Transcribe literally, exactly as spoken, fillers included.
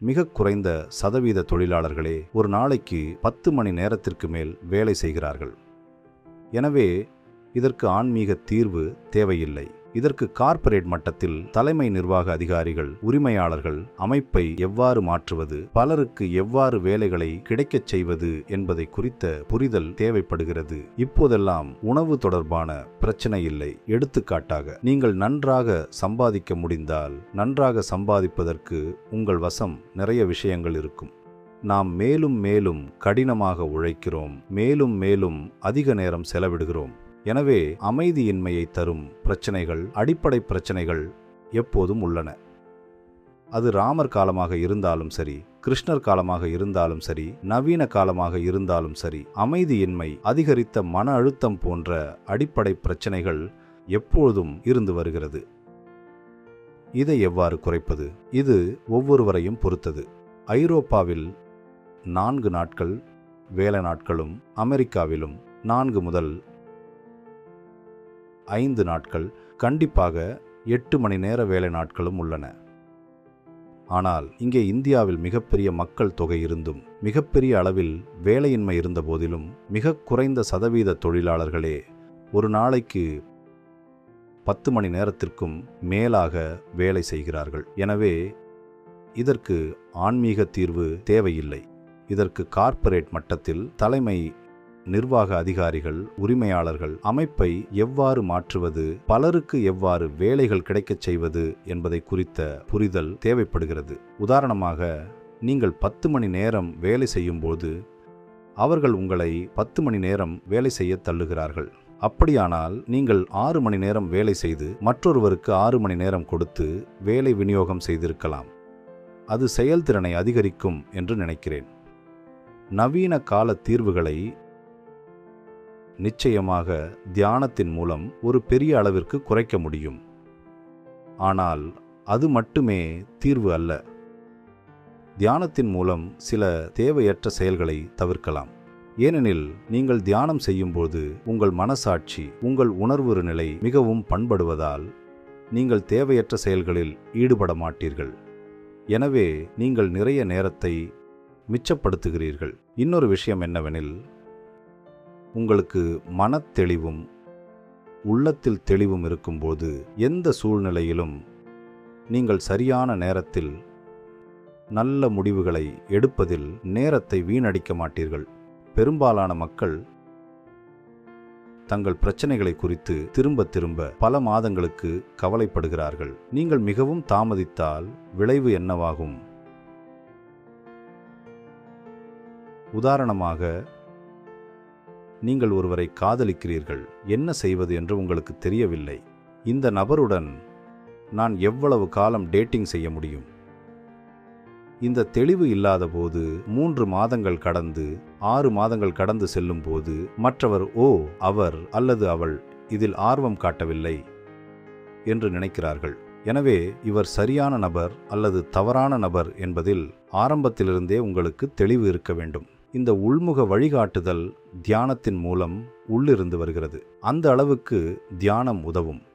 மிக குறைந்த சதவீத தொழிலாளர்களே ஒரு நாளைக்கு பத்து மணி நேரத்திற்கு மேல் வேலை செய்கிறார்கள். எனவே இதற்கு ஆன்மீக தீர்வு தேவையில்லை. இதற்கு கார்ப்பரேட் மட்டத்தில் தலைமை நிர்வாக அதிகாரிகள், உரிமையாளர்கள் அமைப்பை எவ்வாறு மாற்றுவது, பலருக்கு எவ்வாறு வேலைகளை கிடைக்கச் செய்வது என்பதை குறித்த புரிதல் தேவைப்படுகிறது. இப்போதெல்லாம் உணவு தொடர்பான பிரச்சனை இல்லை. எடுத்துக்காட்டாக, நீங்கள் நன்றாக சம்பாதிக்க முடிந்தால் நன்றாக சம்பாதிப்பதற்கு உங்கள் வசம் நிறைய விஷயங்கள் இருக்கும். நாம் மேலும் மேலும் கடினமாக உழைக்கிறோம், மேலும் மேலும் அதிக நேரம் செலவிடுகிறோம். எனவே அமைதியின்மையை தரும் பிரச்சனைகள், அடிப்படை பிரச்சனைகள் எப்போதும் உள்ளன. அது ராமர் காலமாக இருந்தாலும் சரி, கிருஷ்ணர் காலமாக இருந்தாலும் சரி, நவீன காலமாக இருந்தாலும் சரி, அமைதியின்மை, அதிகரித்த மன அழுத்தம் போன்ற அடிப்படை பிரச்சனைகள் எப்பொழுதும் இருந்து வருகிறது. இதை எவ்வாறு குறைப்பது? இது ஒவ்வொருவரையும் பொறுத்தது. ஐரோப்பாவில் நான்கு நாட்கள் வேலை நாட்களும், அமெரிக்காவிலும் நான்கு முதல் ஐந்து நாட்கள், கண்டிப்பாக எட்டு மணி நேர வேலை நாட்களும் உள்ளன. ஆனால் இங்கே இந்தியாவில் மிகப்பெரிய மக்கள் தொகை இருந்தும், மிகப்பெரிய அளவில் வேலையின்மை இருந்த போதிலும், மிக குறைந்த சதவீத தொழிலாளர்களே ஒரு நாளைக்கு பத்து மணி நேரத்திற்கும் மேலாக வேலை செய்கிறார்கள். எனவே இதற்கு ஆன்மீக தீர்வு தேவையில்லை. இதற்கு கார்ப்பரேட் மட்டத்தில் தலைமை நிர்வாக அதிகாரிகள், உரிமையாளர்கள் அமைப்பை எவ்வாறு மாற்றுவது, பலருக்கு எவ்வாறு வேலைகள் கிடைக்கச் செய்வது என்பதை குறித்த புரிதல் தேவைப்படுகிறது. உதாரணமாக, நீங்கள் பத்து மணி நேரம் வேலை செய்யும்போது அவர்கள் உங்களை பத்து மணி நேரம் வேலை செய்ய தள்ளுகிறார்கள். அப்படியானால் நீங்கள் ஆறு மணி நேரம் வேலை செய்து மற்றொருவருக்கு ஆறு மணி நேரம் கொடுத்து வேலை விநியோகம் செய்திருக்கலாம். அது செயல்திறனை அதிகரிக்கும் என்று நினைக்கிறேன். நவீன கால தீர்வுகளை நிச்சயமாக தியானத்தின் மூலம் ஒரு பெரிய அளவிற்கு குறைக்க முடியும். ஆனால் அது மட்டுமே தீர்வு அல்ல. தியானத்தின் மூலம் சில தேவையற்ற செயல்களை தவிர்க்கலாம். ஏனெனில் நீங்கள் தியானம் செய்யும்போது உங்கள் மனசாட்சி, உங்கள் உணர்வு நிலை மிகவும் பண்படுவதால் நீங்கள் தேவையற்ற செயல்களில் ஈடுபட மாட்டீர்கள். எனவே நீங்கள் நிறைய நேரத்தை மிச்சப்படுத்துகிறீர்கள். இன்னொரு விஷயம் என்னவெனில், உங்களுக்கு மனத்தெளிவும் உள்ளத்தில் தெளிவும் இருக்கும்போது எந்த சூழ்நிலையிலும் நீங்கள் சரியான நேரத்தில் நல்ல முடிவுகளை எடுப்பதில் நேரத்தை வீணடிக்க மாட்டீர்கள். பெரும்பாலான மக்கள் தங்கள் பிரச்சனைகளை குறித்து திரும்ப திரும்ப பல மாதங்களுக்கு கவலைப்படுகிறார்கள். நீங்கள் மிகவும் தாமதித்தால் விளைவு என்னவாகும்? உதாரணமாக, நீங்கள் ஒருவரை காதலிக்கிறீர்கள். என்ன செய்வது என்று உங்களுக்கு தெரியவில்லை. இந்த நபருடன் நான் எவ்வளவு காலம் டேட்டிங் செய்ய முடியும்? இந்த தெளிவு இல்லாத போது மூன்று மாதங்கள் கடந்து ஆறு மாதங்கள் கடந்து செல்லும் போது மற்றவர், ஓ, அவர் அல்லது அவள் இதில் ஆர்வம் காட்டவில்லை என்று நினைக்கிறார்கள். எனவே இவர் சரியான நபர் அல்லது தவறான நபர் என்பதில் ஆரம்பத்திலிருந்தே உங்களுக்கு தெளிவு இருக்க வேண்டும். இந்த உள்முக வழிகாட்டுதல் தியானத்தின் மூலம் உள்ளிருந்து வருகிறது. அந்த அளவுக்கு தியானம் உதவும்.